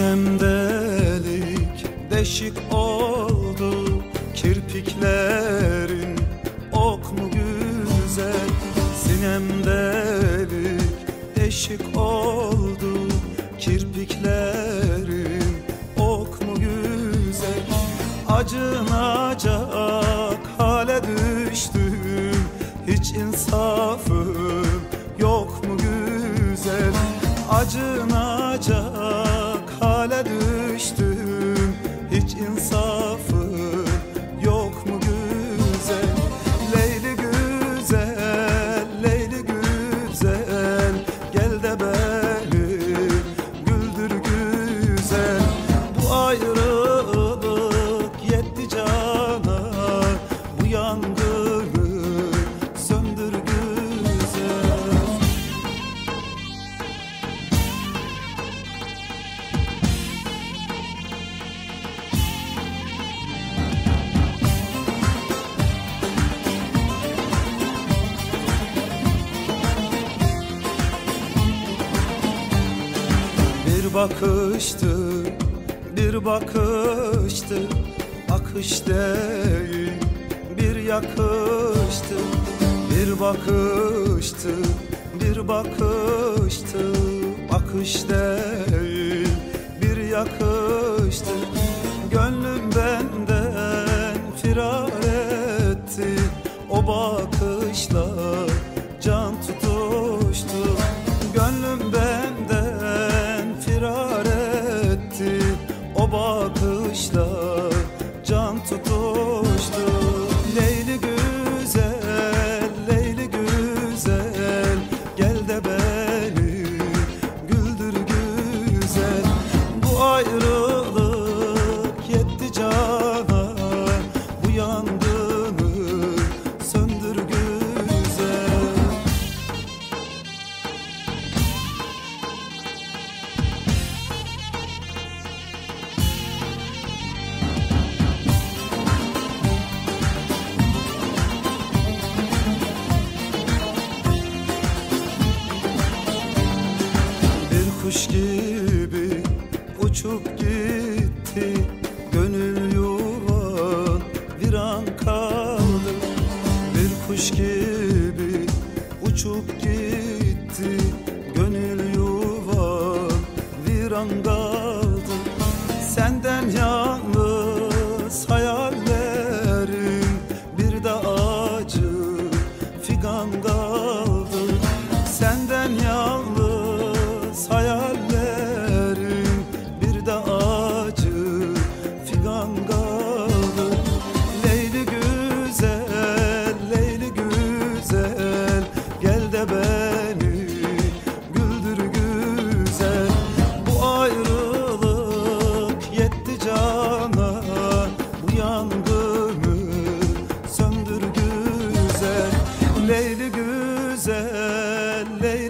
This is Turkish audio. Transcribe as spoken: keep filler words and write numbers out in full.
Sinem delik deşik oldu, kirpiklerin ok mu güzel. Sinem delik deşik oldu, kirpiklerin ok mu güzel. Acınacak hale düştüm, hiç insafım yok mu güzel. Acınacak hale düştüm, hiç insafım yok mu güzel. Leyli güzel, Leyli güzel, gel de beni güldür güzel. Bu ayrılık yetti cana, bu yangını söndür güzel. Bir bakıştı, bir bakıştı, akış değil bir yakıştı. Bir bakıştı, bir bakıştı, akış değil bir yakıştı. Gönlüm benden firar etti, o bakışla can tutuştu. Gönlüm benden firar etti, o bakışla can tutuştu. Leyli güzel, Leyli güzel, gel de beni güldür güzel. Bu ayrılık yetti cana, bu yangını söndür güzel. Kuş gibi uçup gitti, gönül yuvan viran kaldı. Bir kuş gibi uçup gitti, gönül yuvan viran kaldı. Senden yalnız hayallerim, bir de acı figan kaldı. Senden yalnız hayallerim, bir de acı figan kaldı. Leyli güzel, Leyli güzel, gel de beni güldür güzel. Bu ayrılık yetti cana, bu yangını söndür güzel. Leyli güzel, Leyli